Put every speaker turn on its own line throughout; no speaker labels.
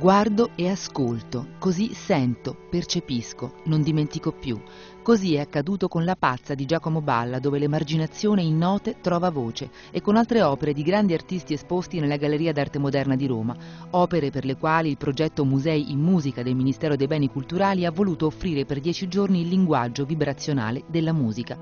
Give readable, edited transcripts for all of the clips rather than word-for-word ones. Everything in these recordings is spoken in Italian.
Guardo e ascolto, così sento, percepisco, non dimentico più. Così è accaduto con La pazza di Giacomo Balla, dove l'emarginazione in note trova voce, e con altre opere di grandi artisti esposti nella Galleria d'Arte Moderna di Roma, opere per le quali il progetto Musei in Musica del Ministero dei Beni Culturali ha voluto offrire per 10 giorni il linguaggio vibrazionale della musica.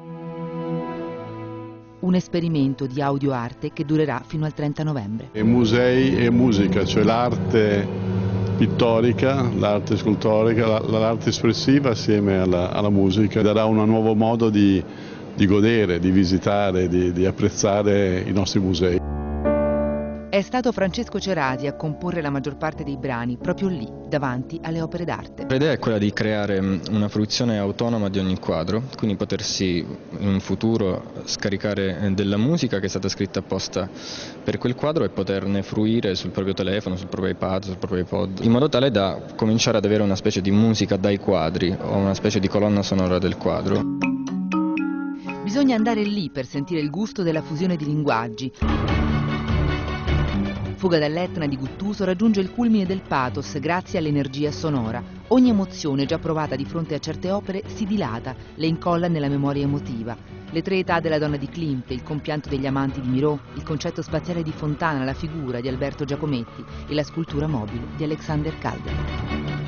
Un esperimento di audioarte che durerà fino al 30 novembre.
Musei e musica, cioè l'arte pittorica, l'arte scultorica, l'arte espressiva assieme alla musica, darà un nuovo modo di godere, di visitare, di apprezzare i nostri musei.
È stato Francesco Cerasi a comporre la maggior parte dei brani, proprio lì, davanti alle opere d'arte.
L'idea è quella di creare una fruizione autonoma di ogni quadro, quindi potersi in un futuro scaricare della musica che è stata scritta apposta per quel quadro e poterne fruire sul proprio telefono, sul proprio iPad, sul proprio iPod, in modo tale da cominciare ad avere una specie di musica dai quadri o una specie di colonna sonora del quadro.
Bisogna andare lì per sentire il gusto della fusione di linguaggi. Fuga dall'Etna di Guttuso raggiunge il culmine del pathos grazie all'energia sonora. Ogni emozione già provata di fronte a certe opere si dilata, le incolla nella memoria emotiva. Le tre età della donna di Klimt, il compianto degli amanti di Miró, il concetto spaziale di Fontana, la figura di Alberto Giacometti e la scultura mobile di Alexander Calder.